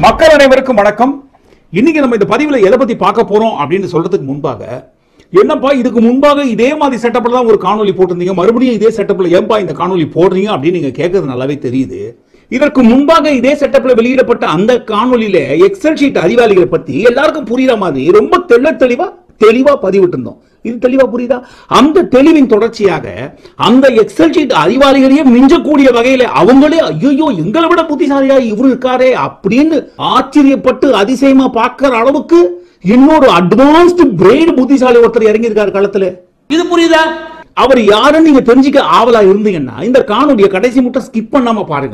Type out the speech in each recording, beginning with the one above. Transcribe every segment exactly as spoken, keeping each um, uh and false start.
மக்கள் அனைவருக்கும் வணக்கம். இன்னைக்கு நம்ம இந்த பதிவுல எதை பத்தி பார்க்க போறோம் அப்படின்னு சொல்றதுக்கு முன்பாக, என்னப்பா இதுக்கு முன்பாக இதே மாதிரி செட்டப்ல தான் ஒரு காணொலி போட்டிருந்தீங்க, மறுபடியும் இதே செட்டப்ல ஏன்பா இந்த காணொலி போடுறீங்க அப்படின்னு நீங்க கேட்கறது நல்லாவே தெரியுது. இதற்கு முன்பாக இதே செட்டப்ல வெளியிடப்பட்ட அந்த காணொலியில எக்ஸல் ஷீட் அறிவாளிகளை பத்தி எல்லாருக்கும் புரியுற மாதிரி ரொம்ப தெள்ள தெளிவா தெளிவா பதிவிட்டு இருந்தோம். இது தெளிவா புரியுதா? அந்த தெளிவின் தொடர்ச்சியாக அந்த எக்ஸல் ஷீட் அறிவாளிகளையே மிஞ்சக்கூடிய வகையில அவங்களே ஐயோ எங்களை விட புத்திசாலியா இவரு இருக்காரே அப்படின்னு ஆச்சரியப்பட்டு அதிசயமா பார்க்கிற அளவுக்கு இன்னொரு அட்வான்ஸ்டு பிரெயின் புத்திசாலி ஒருத்தர் இறங்கி இருக்காரு களத்துல. இது புரியுதா? அவர் யாருன்னு நீங்க தெரிஞ்சுக்க ஆவலா இருந்தீங்கன்னா இந்த காணொலியை கடைசி மட்டும் ஸ்கிப் பண்ணாம பாருங்க.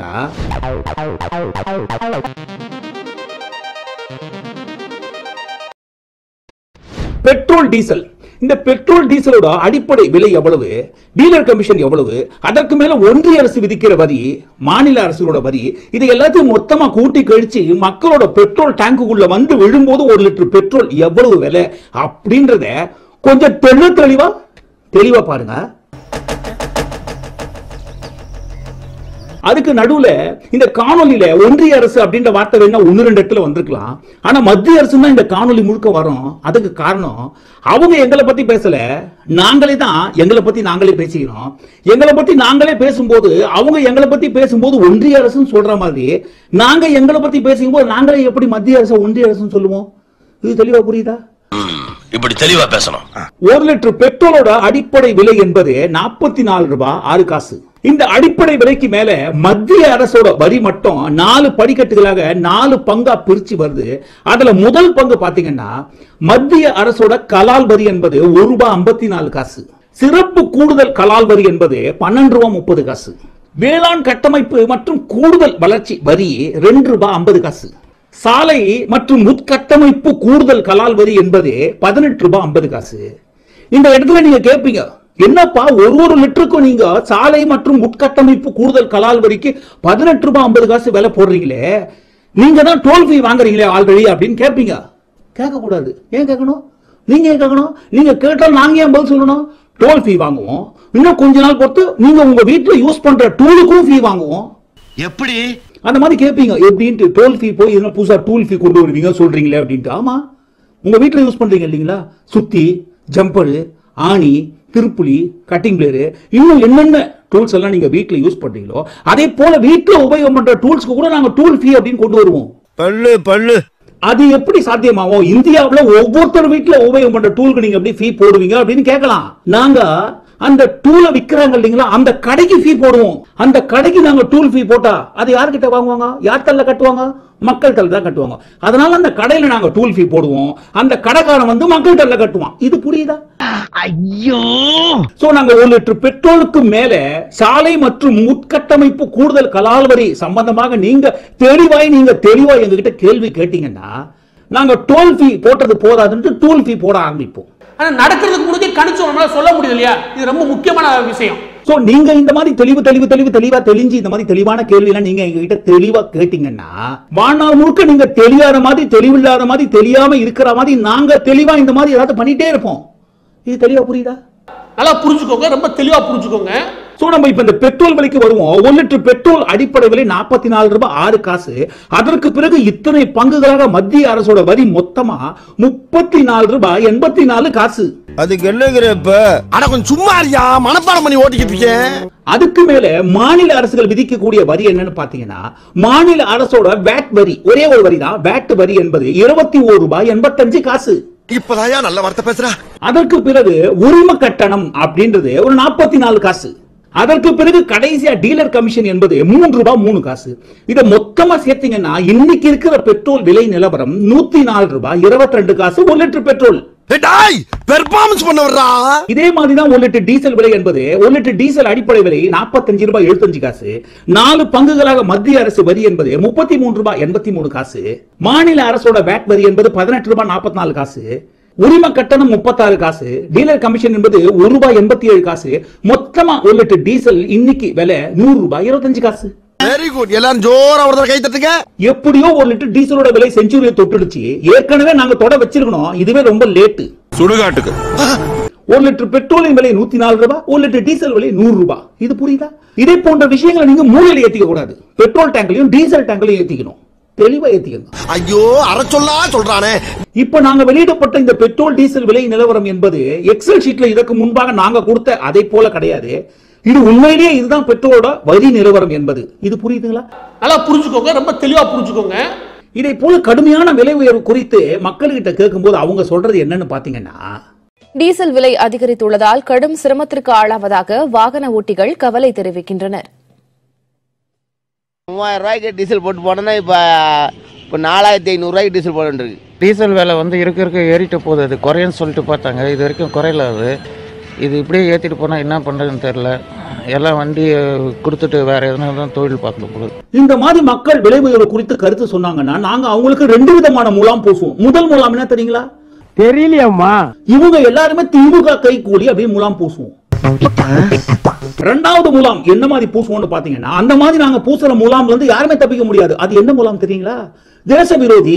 பெட்ரோல் டீசல், இந்த பெட்ரோல் டீசலோட அடிப்படை விலை எவ்வளவு, டீலர் கமிஷன் எவ்வளவு, அதற்கு மேல ஒன்றிய அரசு விதிக்கிற வரி, மாநில அரசோட வரி, இது எல்லாத்தையும் மொத்தமா கூட்டி கழிச்சு மக்களோட பெட்ரோல் டேங்குக்குள்ள வந்து விழும்போது ஒரு லிட்டர் பெட்ரோல் எவ்வளவு விலை அப்படின்றத கொஞ்சம் தெளி தெளிவா தெளிவா பாருங்க. அதுக்கு நடுவுல இந்த காணொலியில ஒன்றிய அரசு அப்படின்ற வார்த்தை வேணா ஒன்னு ரெண்டு இடத்துல வந்திருக்கலாம், ஆனா மத்திய அரசு தான் இந்த காணொலி முழுக்க வரும். அதுக்கு காரணம் அவங்க எங்களை பத்தி பேசல, நாங்களே தான் எங்களை பத்தி நாங்களே பேசிக்கிறோம். எங்களை பத்தி நாங்களே பேசும்போது அவங்க எங்களை பத்தி பேசும்போது ஒன்றிய அரசுன்னு சொல்ற மாதிரி நாங்க எங்களை பத்தி பேசும்போது நாங்களே எப்படி மத்திய அரசு ஒன்றிய அரசுன்னு சொல்லுவோம்? இது தெளிவா புரியுதா? இப்படி தெளிவா பேசணும். ஒரு லிட்டர் பெட்ரோலோட அடிப்படை விலை என்பது நாற்பத்தி நாலு ரூபாய் ஆறு காசு. இந்த அடிப்படை விலைக்கு மேல மத்திய அரசோட வரி மட்டும் நாலு படிக்கட்டுகளாக நாலு பங்கா பிரிச்சு வருது. அதுல முதல் பங்கு பாத்தீங்கன்னா மத்திய அரசோட கலால் வரி என்பது ஒரு ரூபாய் ஐம்பத்தி நாலு காசு. சிறப்பு கூடுதல் கலால் வரி என்பது பன்னெண்டு ரூபாய் முப்பது காசு. வேளாண் கட்டமைப்பு மற்றும் கூடுதல் வளர்ச்சி வரி ரெண்டு ரூபாய் ஐம்பது காசு. சாலை மற்றும் உட்கட்டமைப்பு கூடுதல் கலால் வரி என்பது பதினெட்டு ரூபாய் ஐம்பது காசு. இந்த இடத்துல நீங்க கேட்பீங்க, என்னப்பா ஒரு ஒரு லிட்டருக்கும் நீங்க சாலை மற்றும் உட்கட்டமைப்பு கூடுதல் கலால் வரிக்கு பதினெட்டு ரூபாய் ஐம்பது காசு விலை போடுறீங்களே, நீங்க தான் டோல் ஃபீ வாங்குறீங்களே ஆல்ரெடி அப்படின்னு கேட்பீங்க. கேட்க கூடாது. ஏன் கேட்கணும்? நீங்க ஏன் கேட்கணும்? நீங்க கேட்டால் நாங்க ஏன் பதில் சொல்லணும்? டோல் ஃபீ வாங்குவோம், இன்னும் கொஞ்ச நாள் பொறுத்து நீங்க உங்க வீட்டுல யூஸ் பண்ற டூலுக்கும் ஃபீ வாங்குவோம். எப்படி அந்த மாதிரி கேட்பீங்க. எப்படின்ட்டு டோல் ஃபீ போய் என்ன புதுசா டூல் ஃபீ கொண்டு வருவீங்க சொல்றீங்களே அப்படின்ட்டு. ஆமா, உங்க வீட்டுல யூஸ் பண்றீங்க இல்லீங்களா, சுத்தி, ஜம்பரு, ஆணி, திருப்புளி, கட்டிங் பிளேரு, இன்னும் என்னென்ன டூல்ஸ் எல்லாம் நீங்க வீட்டுல யூஸ் பண்றீங்களோ அதே போல வீட்டுல உபயோகம் பண்ற டூல்ஸ்க்கு கூட நாங்க டூல் ஃபீ அப்படின்னு கொண்டு வருவோம். பல்லு பல்லு அது எப்படி சாத்தியமாகும்? இந்தியாவுல ஒவ்வொருத்தர் வீட்டுல உபயோகம் பண்ற டூலுக்கு நீங்க எப்படி ஃபீ போடுவீங்க அப்படின்னு கேட்கலாம். நாங்க அந்த டூலை விற்கிறாங்க இல்லைங்களா, அந்த கடைக்கு ஃபீ போடுவோம். அந்த கடைக்கு நாங்க டூல் ஃபீ போட்டா அது யார்கிட்ட வாங்குவாங்க? யார் தள்ள கட்டுவாங்க? மக்கள் தள்ள தான் கட்டுவாங்க. அதனால அந்த கடையில நாங்க டூல் ஃபீ போடுவோம், அந்த கடைக்காரன் வந்து மக்கள் தள்ள கட்டுவான். இது புரியுதா? ஐயோ, சோ நாங்க ஒரு லிட்டர் பெட்ரோலுக்கு மேல சாலை மற்றும் உட்கட்டமைப்பு கூடுதல் கலால் வரி சம்பந்தமாக நீங்க தெளிவாய் நீங்க தெளிவா எங்ககிட்ட கேள்வி கேட்டீங்கன்னா நாங்க டோல் ஃபீ போட்டது போதாதுன்னு டூல் ஃபீ போட ஆரம்பிப்போம். ஆனா நடக்கிறதுக்கு முன்னாடி கணிச்சு நம்மளால சொல்ல முடியல இல்லையா? இது ரொம்ப முக்கியமான விஷயம். சோ நீங்க இந்த மாதிரி தெளிவு தெளிவு தெளிவு தெளிவா தெளிஞ்சு இந்த மாதிரி தெளிவான கேள்வி எல்லாம் நீங்க எங்க கிட்ட தெளிவா கேட்டீங்கன்னா வாழ்நாள் முழுக்க நீங்க தெளியாத மாதிரி தெளிவில்லாத மாதிரி தெரியாம இருக்கிற மாதிரி நாங்க தெளிவா இந்த மாதிரி ஏதாவது பண்ணிட்டே இருப்போம். இது தெளிவா புரியுதா? நல்லா புரிஞ்சுக்கோங்க, ரொம்ப தெளிவா புரிஞ்சுக்கோங்க. சோ நம்ம இப்ப இந்த பெட்ரோல் விலைக்கு வருவோம். ஒரு லிட்டர் பெட்ரோல் அடிப்படை விலை நாற்பத்தி நாலு ரூபாய் ஆறு காசு. அதற்கு பிறகு இத்தனை பங்குகளாக மத்திய அரசோட வரி மொத்தமா முப்பத்தி நாலு ரூபாய் எண்பத்தி நாலு காசு. அதுக்கு என்னங்கிறப்ப அட கொஞ்சம் சும்மா இருக்கியா, மனப்பாடம் பண்ணி ஓட்டிக்கிட்டு இருக்கேன். அதுக்கு மேல மாநில அரசுகள் விதிக்கக்கூடிய வரி என்னன்னு பாத்தீங்கன்னா மாநில அரசோட வேட் வரி, ஒரே ஒரு வரி தான் வேட் வரி என்பது இருபத்தி ஒரு ரூபாய் எண்பத்தஞ்சு காசு. இப்பதாயா நல்ல வார்த்தை பேசுற. அதற்கு பிறகு உரிம கட்டணம் அப்படின்றது ஒரு நாற்பத்தி நாலு காசு. அதற்கு பிறகு கடைசியா டீலர் கமிஷன் என்பது மூன்று ரூபாய் மூணு காசு. இதை மொத்தமா சேர்த்தீங்கன்னா இன்னைக்கு இருக்கிற பெட்ரோல் விலை நிலவரம் நூத்தி நாலு ரூபாய் இருபத்தி ரெண்டு காசு ஒரு லிட்டர் பெட்ரோல். பெர்ஃபார்மன்ஸ் பண்ண வர்றா. இதே மாதிரி தான் ஒரு லிட்டர் டீசல் விலை என்பது ஒரு லிட்டர் டீசல் அடிப்படை விலை நாற்பத்தஞ்சு ரூபாய் எழுபத்தஞ்சு காசு. நாலு பங்குகளாக மத்திய அரசு வரி என்பது முப்பத்தி மூன்று ரூபாய் எண்பத்தி மூணு காசு. மாநில அரசோட வேட் வரி என்பது பதினெட்டு ரூபாய் நாற்பத்தி நாலு காசு. உரிம கட்டணம் முப்பத்தாறு காசு. டீலர் கமிஷன் என்பது ஒரு ரூபாய் எண்பத்தி ஏழு காசு. மொத்தமா ஒரு லிட்டர் டீசல் இன்னைக்கு விலை நூறு ரூபாய் இருபத்தஞ்சு காசு. Very good. எல்லாரும் ஜோரா ஒரு கை தட்டுங்க. எப்படியோ ஒரு லிட்டர் டீசலோட விலை செஞ்சுரியை தொட்டுடுச்சு. ஏற்கனவே நாங்க தொட வச்சிருக்கணும், இதுவே ரொம்ப லேட்டு. சுடுகாட்டுக்கு ஒரு லிட்டர் பெட்ரோலின் விலை நூத்தி நாலு ரூபாய், ஒரு லிட்டர் டீசல் விலை நூறு ரூபாய். இது புரியுதா? இதே போன்ற விஷயங்களை நீங்க மூலையில ஏத்திக்க கூடாது. பெட்ரோல் டேங்க்லயும் டீசல் டேங்க்லயும் ஏத்திக்கணும். தெளிவா ஏத்திக்கங்க. ஐயோ அரை சொல்லா சொல்றானே. இப்ப நாங்க வெளியிடப்பட்ட இந்த பெட்ரோல் டீசல் விலை நிலவரம் என்பது எக்ஸல் ஷீட்ல இதற்கு முன்பாக நாங்க கொடுத்த அதை போல கிடையாது. இது உண்மையிலேயே இதுதான் பெட்ரோலோட வரி நிலவரம் என்பது. இது புரியுதுங்களா? நல்லா புரிஞ்சுக்கோங்க, ரொம்ப தெளிவா புரிஞ்சுக்கோங்க. இதை போல கடுமையான விலை உயர்வு குறித்து மக்கள்கிட்ட கேட்கும்போது அவங்க சொல்றது என்னன்னு பாத்தீங்கன்னா, டீசல் விலை அதிகரித்துள்ளதால் கடும் சிரமத்திற்கு ஆளாவதாக வாகன ஓட்டிகள் கவலை தெரிவிக்கின்றனர். மூவாயிரம் ரூபாய்க்கு டீசல் போட்டு போனோம்னா இப்போ இப்போ நாலாயிரத்தி ஐநூறு ரூபாய்க்கு டீசல் போட்டுருக்கு. டீசல் விலை வந்து இருக்க இருக்க ஏறிட்டு போகுது. அது குறையன்னு சொல்லிட்டு பார்த்தாங்க, இது வரைக்கும் குறையல. அது இது இப்படியே ஏற்றிட்டு போனால் என்ன பண்ணுறதுன்னு தெரியல. எல்லாம் வண்டி கொடுத்துட்டு வேற எதனா தான் தொழில் பார்க்கணும் போகுது. இந்த மாதிரி மக்கள் விலை உயர்வு குறித்து கருத்து சொன்னாங்கன்னா நாங்க அவங்களுக்கு ரெண்டு விதமான முலாம் பூசுவோம். முதல் முலாம் என்ன தெரியுங்களா? தெரியலையம்மா. இவங்க எல்லாருமே திமுக கை கூலி அப்படியே முலாம் பூசுவோம். இரண்டாவது முலாம் என்ன மாதிரி பூசுவோம்னு பாத்தீங்கன்னா, அந்த மாதிரி நாங்க பூசுற முலாம்ல இருந்து யாருமே தப்பிக்க முடியாது. அது என்ன முலாம் தெரியுங்களா? தேச விரோதி.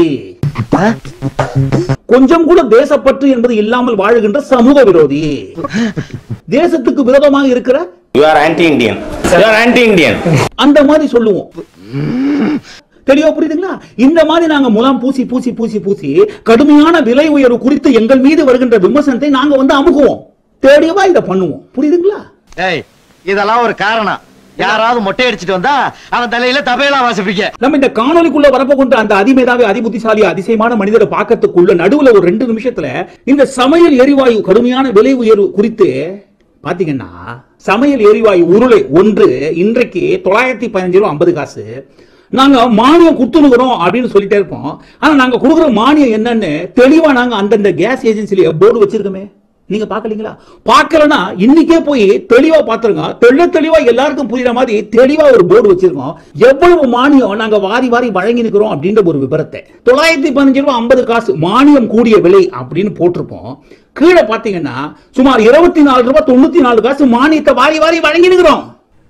கொஞ்சம் கூட தேசப்பற்று என்பது இல்லாமல் வாழுகின்ற சமூக விரோதி. தேசத்துக்கு விரோதமாக இருக்கிற You are anti-Indian. You are anti-Indian. அந்த மாதிரி சொல்லுவோம். தெளிவா புரியுதுங்களா? இந்த மாதிரி நாங்க முலாம் பூசி பூசி பூசி பூசி கடுமையான விலை உயர்வு குறித்து எங்கள் மீது வருகின்ற விமர்சனத்தை நாங்க வந்து அமுகுவோம். தெளிவா இதை பண்ணுவோம். புரியுதுங்களா? ஏய், இதெல்லாம் ஒரு காரணம். யாராவது மொட்டை அடிச்சிட்டு வந்தா அவன் தலையில தபையலா வாசிப்பீங்க. நம்ம இந்த காணொலிக்குள்ள வரப்ப கொண்டு அந்த அதிமேதாவி அதிபுத்திசாலி அதிசயமான மனிதரை பார்க்கறதுக்குள்ள நடுவுல ஒரு ரெண்டு நிமிஷத்துல இந்த சமையல் எரிவாயு கடுமையான விலை உயர்வு குறித்து பாத்தீங்கன்னா, சமையல் எரிவாயு உருளை ஒன்று இன்றைக்கு தொள்ளாயிரத்தி பதினஞ்சு ரூபாய் ஐம்பது காசு. நாங்க மானியம் கொடுத்துருக்கிறோம் அப்படின்னு சொல்லிட்டே இருப்போம். ஆனா நாங்க கொடுக்குற மானியம் என்னன்னு தெளிவா நாங்க அந்தந்த கேஸ் ஏஜென்சில போர்டு வச்சிருக்கோமே. நீங்க பாக்கலீங்களா? பாக்கலனா இன்னைக்கே போய் தெளிவா பாத்துருங்க. தெள்ள தெளிவா எல்லாருக்கும் புரியுற மாதிரி தெளிவா ஒரு போர்டு வச்சிருக்கோம். எவ்வளவு மானியம் நாங்க வாரி வாரி வழங்கி நிற்கிறோம் அப்படின்ற ஒரு விவரத்தை தொள்ளாயிரத்தி பதினஞ்சு ரூபாய் ஐம்பது காசு மானியம் கூடிய விலை அப்படின்னு போட்டிருப்போம். கீழே பாத்தீங்கன்னா சுமார் இருபத்தி நாலு ரூபாய் தொண்ணூத்தி நாலு காசு மானியத்தை வாரி வாரி வழங்கி நிற்கிறோம்.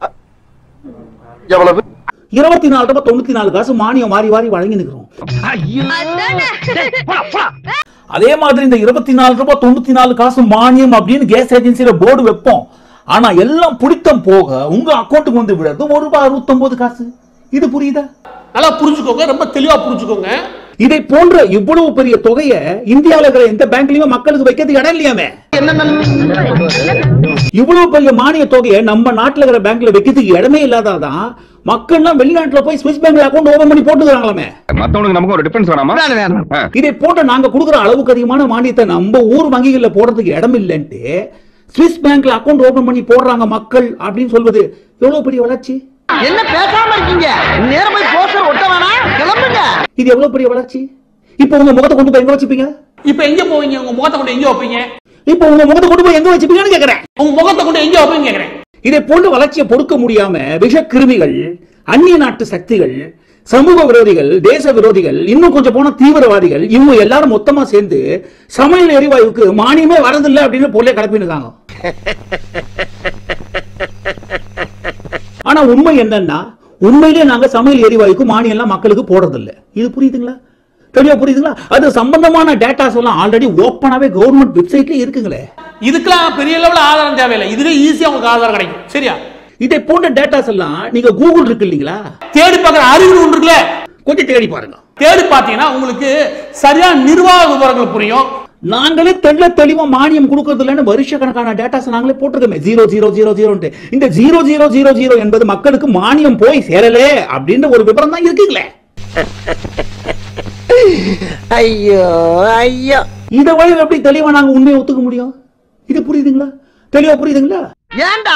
இருபத்தி நாலு ரூபாய் தொண்ணூத்தி நாலு காசு மானியம் வாரி வாரி வழங்கி நிற்கிறோம். அதே மாதிரி இந்த இருபத்தி நாலு ரூபாய் தொண்ணூத்தி நாலு காசு மானியம் அப்படின்னு கேஸ் ஏஜென்சியில போர்டு வைப்போம். ஆனா எல்லாம் பிடித்தம் போக உங்க அக்கௌண்ட்டுக்கு வந்து விடுறது ஒரு ரூபாய் அறுபத்தி ஒன்பது காசு. இது புரியுதா? நல்லா புரிஞ்சுக்கோங்க, ரொம்ப தெளிவா புரிஞ்சுக்கோங்க. இதை போன்ற இவ்வளவு பெரிய தொகையை இந்தியாவில் இருக்கிற எந்த பேங்க்லயுமே மக்களுக்கு வைக்கிறதுக்கு இடம் இல்லையாமே. இவ்வளவு பெரிய மானிய தொகையை நம்ம நாட்டில் இருக்கிற பேங்க்ல வைக்கிறதுக்கு இடமே இல்லாதான் மக்கள்லாம் வெளிநாட்டுல போய் ஸ்விஸ் பேங்க்ல அக்கௌண்ட் ஓபன் பண்ணி போட்டுக்கிறாங்களாமே. மத்தவங்களுக்கு நமக்கு ஒரு டிஃபரன்ஸ் வேணாமா? இதை போன்ற நாங்க கொடுக்குற அளவுக்கு அதிகமான மானியத்தை நம்ம ஊர் வங்கிகள்ல போடுறதுக்கு இடம் இல்லைன்ட்டு ஸ்விஸ் பேங்க்ல அக்கௌண்ட் ஓபன் பண்ணி போடுறாங்க மக்கள் அப்படின்னு சொல்வது எவ்வளவு பெரிய வளர்ச்சி. என்ன பேசாம இருக்கீங்க? நேரமா போஸ்டர் ஒட்ட வேணாம், கிளம்புங்க. இது எவ்வளவு பெரிய வளர்ச்சி. இப்போ உங்க முகத்தை கொண்டு போய் எங்க வச்சுப்பீங்க? இப்ப எங்க போவீங்க? உங்க முகத்தை கொண்டு எங்க வைப்பீங்க? இப்போ உங்க முகத்தை கொண்டு போய் எங்க வச்சுப்பீங்கன்னு கேக்குறேன். உங்க முகத்தை கொண்டு எங்க வைப்பீங்க கேக்குறேன். இதை போன்ற வளர்ச்சியை பொறுக்க முடியாம விஷ கிருமிகள், அந்நிய நாட்டு சக்திகள், சமூக விரோதிகள், தேச விரோதிகள், இன்னும் கொஞ்சம் போன தீவிரவாதிகள் இவங்க எல்லாரும் மொத்தமா சேர்ந்து சமையல் எரிவாயுக்கு மானியமே வரதில்லை அப்படின்னு போல கிளப்பினுக்காங்க. ஆனா உண்மை என்னன்னா, உண்மையிலே நாங்க சமையல் எரிவாயுக்கு மானியம் எல்லாம் மக்களுக்கு போடுறதில்லை. இது புரியுதுங்களா? தெளிவா புரியுதுங்களா? அது சம்பந்தமான டேட்டாஸ் எல்லாம் ஆல்ரெடி ஓப்பனாவே கவர்மெண்ட் வெப்சைட்ல இருக்குங்களே. இதுக்கெல்லாம் பெரிய லெவல் ஆதாரம் தேவையில்லை. இதுவே ஈஸியா உங்களுக்கு ஆதாரம் கிடைக்கும். சரியா? இதை போன்ற டேட்டாஸ் எல்லாம் நீங்க கூகுள் இருக்கு இல்லீங்களா, தேடி பார்க்குற அறிவு ஒன்று இருக்குல்ல, கொஞ்சம் தேடி பாருங்க. தேடி பார்த்தீங்கன்னா உங்களுக்கு சரியான நிர்வாக விவரங்கள் புரியும். நாங்களே தெள்ள தெளிவா மானியம் கொடுக்கறது இல்லைன்னு வருஷ கணக்கான டேட்டாஸ் நாங்களே போட்டிருக்கோமே. ஜீரோ ஜீரோ ஜீரோ ஜீரோ இந்த ஜீரோ ஜீரோ ஜீரோ ஜீரோ என்பது மக்களுக்கு மானியம் போய் சேரலே அப்படின்ற ஒரு விவரம் தான் இருக்குங்களே. ஐயோ ஐயோ, இந்த வழியில் எப்படி தெளிவா நாங்க உண்மையை ஒத்துக்க முடியும்? இது புரியுதுங்களா? தெளிவா புரியுதுங்களா? ஏண்டா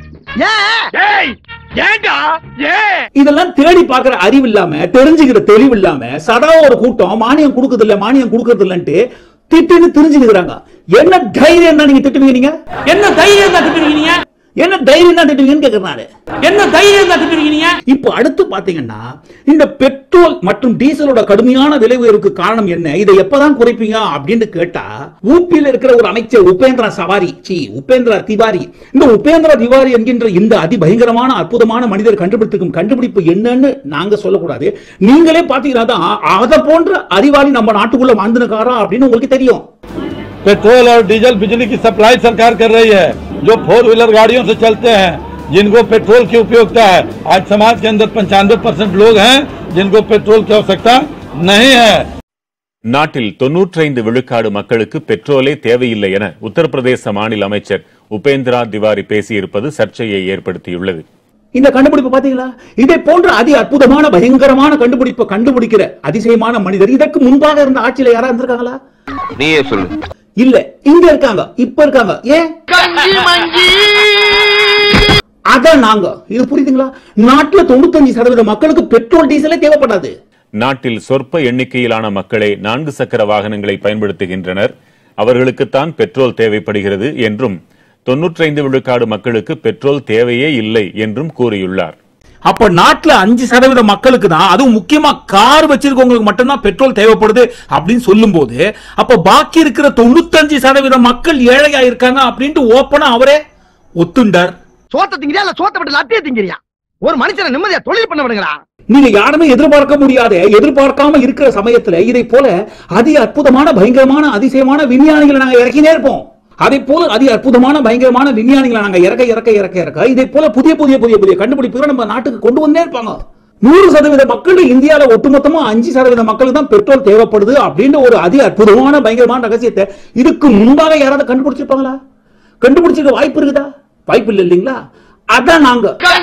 இதெல்லாம் தேடி பார்க்கிற அறிவு இல்லாம, தெரிஞ்சுக்கிற தெளிவு இல்லாம சதா ஒரு கூட்டம் மானியம் கொடுக்கறது இல்ல மானியம் கொடுக்கறது இல்லன்ட்டு திட்டுன்னு தெரிஞ்சுக்கிறாங்க. என்ன தைரியம் தான் நீங்க திட்டுவீங்க? நீங்க என்ன தைரியம் தான் திட்டுவீங்க? என்ன தைரியம் தான் திட்டுவீங்கன்னு கேக்குறாரு. என்ன தைரியம் தான் திட்டுவீங்க? இப்போ அடுத்து பாத்தீங்கன்னா, இந்த பெட்ரோல் மற்றும் டீசலோட கடுமையான விலை உயர்வுக்கு காரணம் என்ன, இதை எப்பதான் குறைப்பீங்க அப்படின்னு கேட்டா, ஊபியில் இருக்கிற ஒரு அமைச்சர் உபேந்திரா சவாரி சி உபேந்திரா திவாரி, இந்த உபேந்திரா திவாரி என்கின்ற இந்த அதிபயங்கரமான அற்புதமான மனிதர் கண்டுபிடிக்கும் கண்டுபிடிப்பு என்னன்னு நாங்க சொல்லக்கூடாது. நீங்களே பாத்தீங்கன்னா அதை போன்ற அறிவாளி நம்ம நாட்டுக்குள்ள வாழ்ந்துருக்காரா அப்படின்னு உங்களுக்கு தெரியும். पेट्रोल और डीजल बिजली की सप्लाई सरकार कर रही है, जो फोर व्हीलर गाड़ियों से चलते हैं जिनको पेट्रोल की उपयोगिता है। आज समाज के अंदर पंचानवे परसेंट लोग हैं जिनको पेट्रोल की आवश्यकता नहीं है। நாட்டில் தொன்னூற்றி ஐந்து விழுக்காடு மக்களுக்கு பெட்ரோலே தேவையில்லை என உத்தரப்பிரதேச மாநில அமைச்சர் உபேந்திரா திவாரி பேசியிருப்பது சர்ச்சையை ஏற்படுத்தியுள்ளது. இந்த கண்டுபிடிப்பு பாத்தீங்களா? இதை போன்ற அதி அற்புதமான பயங்கரமான கண்டுபிடிப்பை கண்டுபிடிக்கிற அதிசயமான மனிதர் இதற்கு முன்பாக இருந்த ஆட்சியில யாரா இருந்திருக்காங்களா? நீயே சொல்லு. இல்ல, இங்க இருக்காங்க, இப்ப இருக்காங்க. ஏன்? அதான் நாங்க. இது புரியுதுங்களா? நாட்டுல தொண்ணூத்தஞ்சு சதவீத மக்களுக்கு பெட்ரோல் டீசலே தேவைப்படாது. நாட்டில் சொற்ப எண்ணிக்கையிலான மக்களே நான்கு சக்கர வாகனங்களை பயன்படுத்துகின்றனர். அவர்களுக்குத்தான் பெட்ரோல் தேவைப்படுகிறது என்றும் தொன்னூற்றி ஐந்து விழுக்காடு மக்களுக்கு பெட்ரோல் தேவையே இல்லை என்றும் கூறியுள்ளார். அப்ப நாட்டுல அஞ்சு சதவீத மக்களுக்கு தான், அதுவும் முக்கியமா கார் வச்சிருக்கவங்களுக்கு மட்டும்தான் பெட்ரோல் தேவைப்படுது அப்படின்னு சொல்லும் போது, அப்ப பாக்கி இருக்கிற தொண்ணூத்தஞ்சு சதவீத மக்கள் ஏழையா இருக்காங்க அப்படின்ட்டு ஓப்பனா அவரே ஒத்துண்டார். சோத்த திங்கிறியா இல்ல சோத்த விட்டு லட்டிய திங்கிறியா? ஒரு மனுஷனை நிம்மதியா தொழில் பண்ண விடுங்களா? நீங்க யாருமே எதிர்பார்க்க முடியாத, எதிர்பார்க்காம இருக்கிற சமயத்துல இதை போல அதி அற்புதமான பயங்கரமான அதிசயமான விஞ்ஞானிகளை நாங்க இறக்கினே இருப்போம். அதே போல அதி அற்புதமான பயங்கரமான விஞ்ஞானிகளை நாங்க இறக்க இறக்க இறக்க இறக்க இதை போல புதிய புதிய புதிய புதிய கண்டுபிடிப்புகளை நம்ம நாட்டுக்கு கொண்டு வந்தே இருப்பாங்க. நூறு சதவீத மக்கள் இந்தியாவில ஒட்டுமொத்தமா அஞ்சு சதவீத மக்களுக்கு தான் பெட்ரோல் தேவைப்படுது அப்படின்னு ஒரு அதி அற்புதமான பயங்கரமான ரகசியத்தை இதுக்கு முன்பாக யாராவது கண்டுபிடிச்சிருப்பாங்களா? கண்டுபிடிச்சிருக்க வாய்ப்பு இருக்குதா? வாய்ப்பு இல்லை இல்லைங்களா? அதான் நாங்க.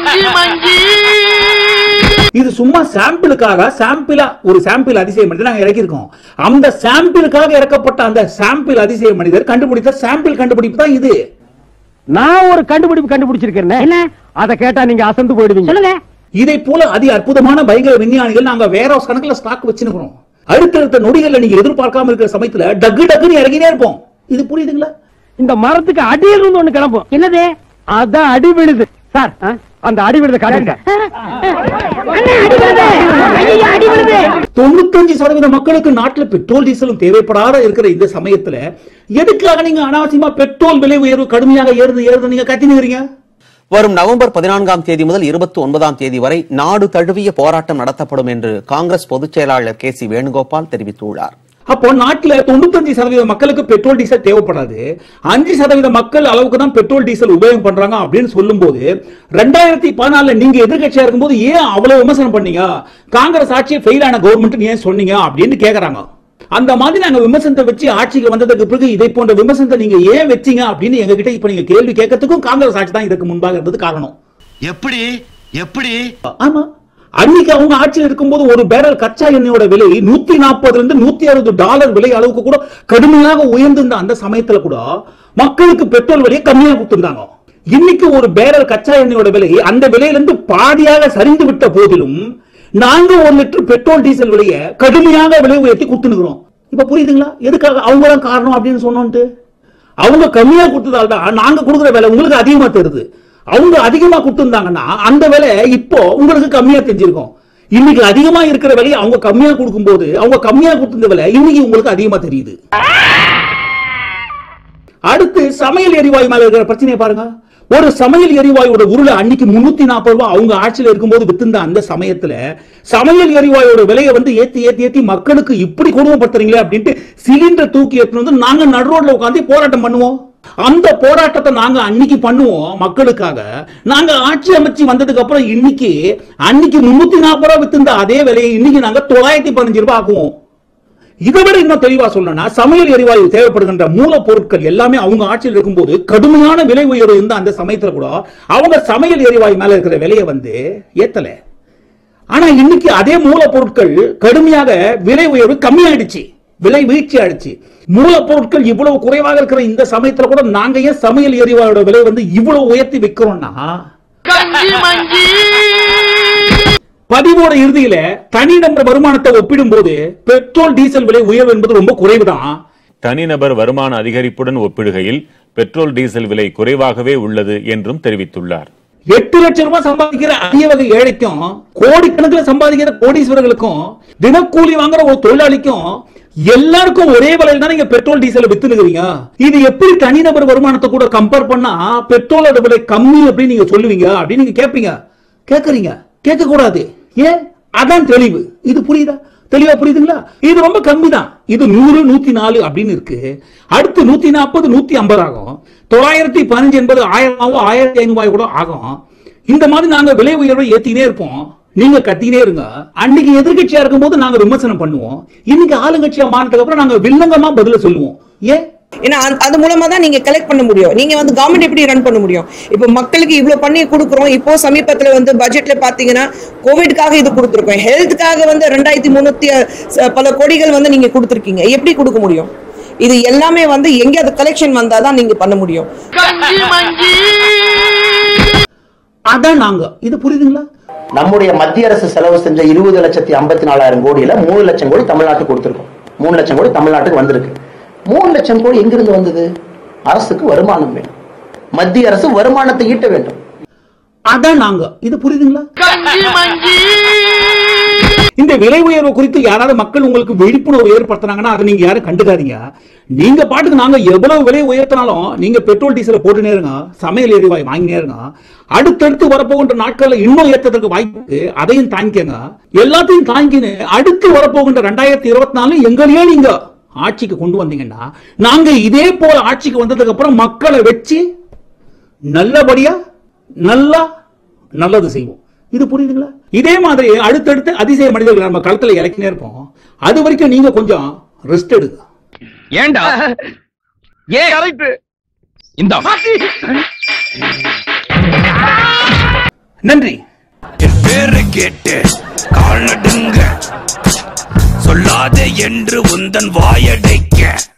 இது சும்மா சாம்பிளுக்காக, சாம்பிளா ஒரு சாம்பிள் அதிசய மனிதர் நாங்க இறக்கியிருக்கோம். அந்த சாம்பிளுக்காக இறக்கப்பட்ட அந்த சாம்பிள் அதிசய மனிதர் கண்டுபிடித்த சாம்பிள் கண்டுபிடிப்பு தான் இது. நான் ஒரு கண்டுபிடிப்பு கண்டுபிடிச்சிருக்கேன். என்ன? அதை கேட்டா நீங்க அசந்து போயிடுவீங்க. சொல்லுங்க. இதை போல அதி அற்புதமான பயங்கர விஞ்ஞானிகள் நாங்க வேற ஹவுஸ் கணக்குல ஸ்டாக் வச்சிருக்கிறோம். அடுத்தடுத்த நொடிகள்ல நீங்க எதிர்பார்க்காம இருக்கிற சமயத்துல டக்கு டக்குன்னு இறங்கினே இருப்போம். இது புரியுதுங்களா? இந்த மரத்துக்கு அடியில் இருந்து ஒண்ணு கிளம்பும். என்னது? அதான் அடி விழுது. சார், அந்த அடி விழுது காட்டுங்க. தொண்ணூத்தஞ்சு சதவீத மக்களுக்கு நாட்டில் பெட்ரோல் டீசலும் தேவைப்படாத இருக்கிற இந்த சமயத்துல எதுக்காக நீங்க அனாவசியமா பெட்ரோல் விலை உயர்வு கடுமையாக ஏறுது ஏறுது நீங்க கத்தினுறீங்க? வரும் நவம்பர் பதினான்காம் தேதி முதல் இருபத்தி ஒன்பதாம் தேதி வரை நாடு தழுவிய போராட்டம் நடத்தப்படும் என்று காங்கிரஸ் பொதுச் செயலாளர் கே சி வேணுகோபால் தெரிவித்துள்ளார். அப்போ நாட்டுல தொண்ணூத்தஞ்சு சதவீத மக்களுக்கு பெட்ரோல் டீசல் தேவைப்படாது, அஞ்சு சதவீத மக்கள் அளவுக்கு தான் பெட்ரோல் டீசல் உபயோகம் பண்றாங்க அப்படின்னு சொல்லும் போது, ரெண்டாயிரத்தி பதினாலுல நீங்க எதிர்கட்சியா இருக்கும்போது ஏன் அவ்வளவு விமர்சனம் பண்ணீங்க? காங்கிரஸ் ஆட்சியை ஃபெயில் ஆன கவர்மெண்ட் ஏன் சொன்னீங்க அப்படின்னு கேக்குறாங்க. அந்த மாதிரி நாங்க விமர்சனத்தை வச்சு ஆட்சிக்கு வந்ததுக்கு பிறகு இதை போன்ற விமர்சனத்தை நீங்க ஏன் வச்சீங்க அப்படின்னு எங்க கிட்ட இப்ப நீங்க கேள்வி கேட்கறதுக்கும் காங்கிரஸ் ஆட்சி தான் இதுக்கு முன்பாக இருந்தது காரணம். எப்படி எப்படி? ஆமா, அன்னைக்கு அவங்க ஆட்சியில் இருக்கும்போது ஒரு பேரல் கச்சா எண்ணெயோட விலை நூத்தி நாற்பதுல இருந்து நூத்தி அறுபது டாலர் விலை அளவுக்கு கூட கடுமையாக உயர்ந்திருந்த அந்த சமயத்துல கூட மக்களுக்கு பெட்ரோல் விலையை கம்மியா கொடுத்திருந்தாங்க. இன்னைக்கு ஒரு பேரல் கச்சா எண்ணெயோட விலை அந்த விலையிலிருந்து பாதியாக சரிந்து விட்ட போதிலும் நாங்க ஒரு லிட்டர் பெட்ரோல் டீசல் விலையை கடுமையாக விலை உயர்த்தி கொடுத்துருக்கிறோம். இப்ப புரியுதுங்களா? எதுக்காக? அவங்க தான் காரணம் அப்படின்னு சொன்னோன்ட்டு. அவங்க கம்மியா கொடுத்ததால் தான் நாங்க கொடுக்குற விலை உங்களுக்கு அதிகமா தெரியுது. அவங்க அதிகமா கொடுத்திருந்தாங்கன்னா அந்த விலை இப்போ உங்களுக்கு கம்மியா தெரிஞ்சிருக்கும். இன்னைக்கு அதிகமா இருக்கிற விலையை அவங்க கம்மியா கொடுக்கும் போது அவங்க கம்மியா கொடுத்திருந்த விலை இன்னைக்கு உங்களுக்கு அதிகமா தெரியுது. அடுத்து சமையல் எரிவாயு மேல இருக்கிற பிரச்சனையை பாருங்க. ஒரு சமையல் எரிவாயோட உருளை அன்னைக்கு முன்னூத்தி நாற்பது ரூபாய் அவங்க ஆட்சியில் இருக்கும்போது வித்திருந்த அந்த சமயத்துல சமையல் எரிவாயோட விலையை வந்து ஏத்தி ஏத்தி ஏத்தி மக்களுக்கு இப்படி கொடுமைப்படுத்துறீங்களே அப்படின்ட்டு சிலிண்டர் தூக்கி ஏற்று வந்து நாங்க நடு ரோட்ல உட்காந்து போராட்டம் பண்ணுவோம். அந்த போராட்டத்தை நாங்க அன்னைக்கு பண்ணுவோம் மக்களுக்காக. நாங்க ஆட்சி அமைச்சு வந்ததுக்கு அப்புறம் இன்னைக்கு அன்னைக்கு முன்னூத்தி நாற்பது ரூபாய் வித்திருந்த அதே விலையை இன்னைக்கு நாங்க தொள்ளாயிரத்தி பதினஞ்சு ரூபாய் ஆக்குவோம். இதை விட இன்னும் தெளிவா சொல்லணும்னா சமையல் எரிவாயு தேவைப்படுகின்ற மூலப்பொருட்கள் எல்லாமே அவங்க ஆட்சியில் இருக்கும்போது கடுமையான விலை உயர்வு இருந்த அந்த சமயத்துல கூட அவங்க சமையல் எரிவாயு மேல இருக்கிற விலையை வந்து ஏத்தல. ஆனா இன்னைக்கு அதே மூலப்பொருட்கள் கடுமையாக விலை உயர்வு கம்மியாயிடுச்சு, விலை வீழ்ச்சி ஆயிடுச்சு. மூலப்பொருட்கள் இவ்வளவு குறைவாக இருக்கிற இந்த சமயத்துல கூட நாங்க ஏன் சமையல் எரிவாயோட விலை வந்து இவ்வளவு உயர்த்தி விற்கிறோம்னா, பதிவோட இறுதியில தனிநபர் வருமானத்தை ஒப்பிடும் போது பெட்ரோல் டீசல் விலை உயர்வு என்பது ரொம்ப குறைவுதான். தனிநபர் வருமான அதிகரிப்புடன் ஒப்பிடுகையில் பெட்ரோல் டீசல் விலை குறைவாகவே உள்ளது என்றும் தெரிவித்துள்ளார். எட்டு லட்சம் ரூபாய் சம்பாதிக்கிற அரிய வகை ஏழைக்கும் கோடிக்கணக்கில் சம்பாதிக்கிற கோடீஸ்வரர்களுக்கும் தினக்கூலி வாங்குற ஒரு தொழிலாளிக்கும் எல்லாருக்கும் ஒரே விலையில் தான் நீங்க பெட்ரோல் டீசல் வித்துனுக்கிறீங்க. இது எப்படி தனிநபர் வருமானத்தை கூட கம்பேர் பண்ணா பெட்ரோலோட விலை கம்மி அப்படின்னு நீங்க சொல்லுவீங்க அப்படின்னு நீங்க கேட்பீங்க. கேட்கறீங்க, கேட்க கூடாது. ஏன்? அதான் தெளிவு. இது புரியுதா? தெளிவா புரியுதுங்களா? இது ரொம்ப கம்மி தான். இது நூறு நூத்தி நாலு அப்படின்னு இருக்கு. அடுத்து நூத்தி நாற்பது நூத்தி ஐம்பது ஆகும். தொள்ளாயிரத்தி பதினஞ்சு என்பது ஆயிரம் ஆயிரத்தி ஐநூறு ரூபாய் கூட ஆகும். இந்த மாதிரி நாங்க விலை உயர்வை ஏத்தினே இருப்போம், நீங்க கத்தினே இருங்க. அன்னைக்கு எதிர்கட்சியா இருக்கும் போது நாங்க விமர்சனம் பண்ணுவோம், இன்னைக்கு ஆளுங்கட்சியா மாறினதுக்கு அப்புறம் நாங்க வில்லங்கமா பதில சொல்லுவோம். ஏன்? ஏன்னா அது மூலமா தான் நீங்க கலெக்ட் பண்ண முடியும். நீங்க வந்து கவர்மெண்ட் எப்படி ரன் பண்ண முடியும்? இப்போ மக்களுக்கு இவ்வளவு பண்ணி கொடுக்குறோம். இப்போ சமீபத்துல வந்து பட்ஜெட்ல பாத்தீங்கன்னா கோவிட்காக இது கொடுத்துருக்கோம், ஹெல்த்துக்காக வந்து ரெண்டாயிரத்தி முன்னூத்தி பல கோடிகள் வந்து நீங்க கொடுத்துருக்கீங்க. எப்படி கொடுக்க முடியும்? இது எல்லாமே வந்து எங்க அது கலெக்ஷன் வந்தாதான் நீங்க பண்ண முடியும். அதான் நாங்க இது புரியுதுங்களா? நம்முடைய மத்திய அரசு செலவு செஞ்ச இருபது லட்சத்தி ஐம்பத்தி நாலாயிரம் கோடியில மூணு லட்சம் கோடி தமிழ்நாட்டுக்கு கொடுத்திருக்கோம். மூணு லட்சம் கோடி தமிழ்நாட்டுக்கு வந்திருக்கு. மூணு லட்சம் கோடி எங்கிருந்து வந்தது? அரசுக்கு வருமானம் வேணும், மத்திய அரசு வருமானத்தை ஈட்ட வேண்டும். அதான் நாங்க இது புரியுதுங்களா? இந்த விலை உயர்வு குறித்து யாராவது மக்கள் உங்களுக்கு விழிப்புணர்வு ஏற்படுத்தினாங்கன்னா அதை நீங்க யாரும் கண்டுக்காதீங்க. நீங்க பாட்டுக்கு நாங்க எவ்வளவு விலை உயர்த்தினாலும் நீங்க பெட்ரோல் டீசலை போட்டுனே இருங்க, சமையல் எரிவாயு வாங்கினே இருங்க. அடுத்தடுத்து வரப்போகின்ற நாட்கள்ல இன்னும் ஏற்றதற்கு வாய்ப்பு, அதையும் தாங்கிக்கங்க. எல்லாத்தையும் தாங்கின்னு அடுத்து வரப்போகின்ற ரெண்டாயிரத்தி இருபத்தி நாலு எங்களையே நீங்க ஆட்சிக்கு கொண்டு வந்தீங்கன்னா நாங்க இதே போல ஆட்சிக்கு வந்ததுக்கு அப்புறம் மக்களை வச்சு நல்லபடியா நல்லா நல்லது செய்வோம். இது புரியுதுங்களா? இதே மாதிரி அடுத்தடுத்து அதிசய மனிதர்கள் நம்ம களத்துல இறக்கினே இருப்போம். அது வரைக்கும் நீங்க கொஞ்சம் ரெஸ்ட் எடுங்க. ஏண்டா ஏ கரெக்ட் இந்த நன்றி. என் பேரை கேட்டு கால் நடுங்க, சொல்லாதே என்று உந்தன் வாயடைக்க